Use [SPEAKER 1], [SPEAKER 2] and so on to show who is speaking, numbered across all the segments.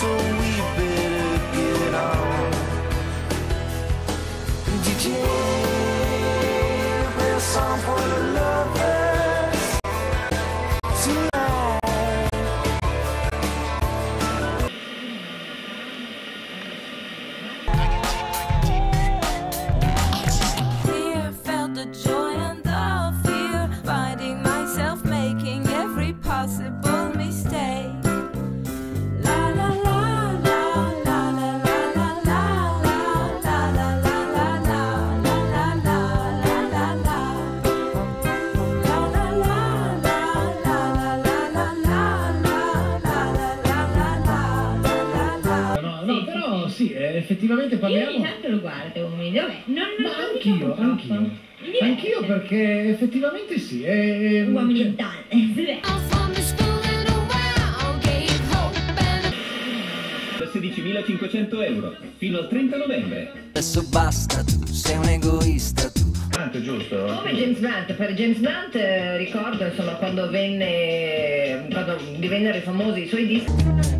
[SPEAKER 1] so we better get on. DJ, play a song for the lovers tonight.
[SPEAKER 2] Fear, felt the joy and the fear, finding myself making every possible mistake. La la la la la la la la la la la la la la la la la
[SPEAKER 3] No, però sì, effettivamente
[SPEAKER 4] Io
[SPEAKER 3] parliamo.
[SPEAKER 4] ogni tanto lo guardo un video, vabbè, non
[SPEAKER 3] Ma anch'io perché effettivamente sì,
[SPEAKER 4] uomini
[SPEAKER 3] cioè,
[SPEAKER 4] e donne.
[SPEAKER 5] Da 16.500 euro fino al 30 novembre.
[SPEAKER 1] Adesso basta, tu sei un egoista, tu.
[SPEAKER 3] tanto, giusto?
[SPEAKER 6] Come James Blunt, per James Blunt ricordo insomma quando divennero famosi i suoi dischi.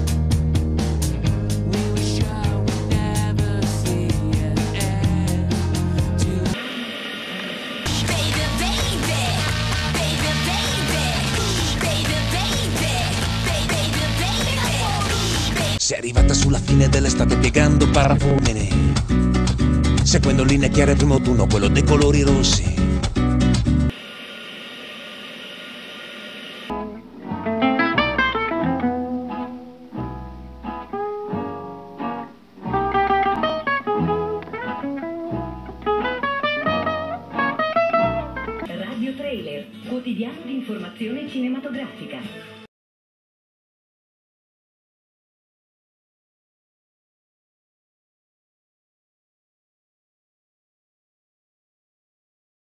[SPEAKER 7] Sei arrivata sulla fine dell'estate piegando parafulmine, seguendo linee chiare primo autunno, quello dei colori rossi.
[SPEAKER 8] Radio Trailer, quotidiano di informazione cinematografica.